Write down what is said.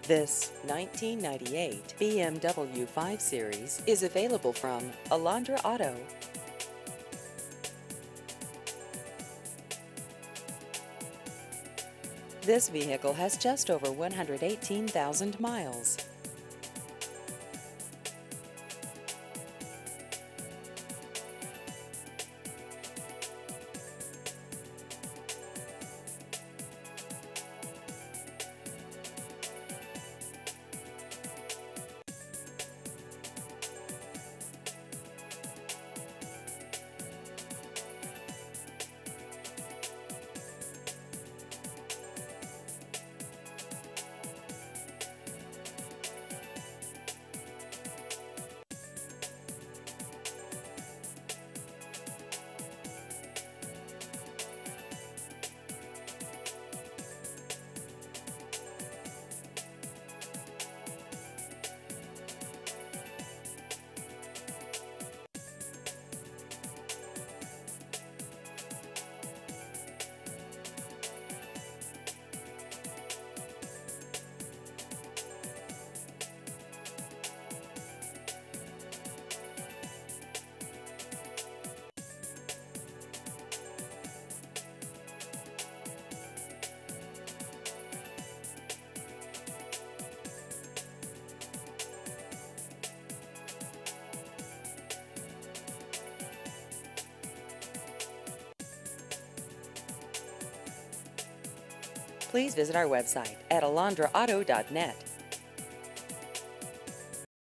This 1998 BMW 5 Series is available from Alondra Auto. This vehicle has just over 118,000 miles. Please visit our website at alondraauto.net.